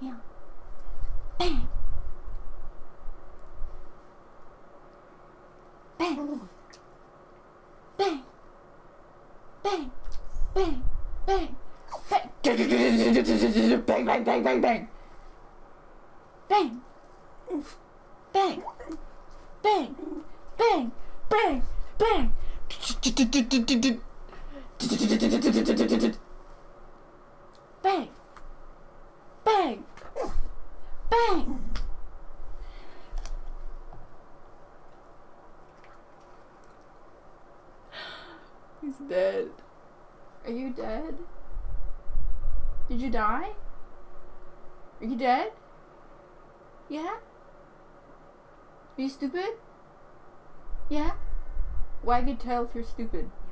Yeah. Bang. Bang. Bang. Bang. Bang. Bang. Bang. Bang, bang, bang, bang, bang. Bang. Bang. Bang. Bang. Bang. Bang. Bang. Bang. Bang. He's dead. Are you dead? Did you die? Are you dead? Yeah? Are you stupid? Yeah? Wag your tail if you're stupid.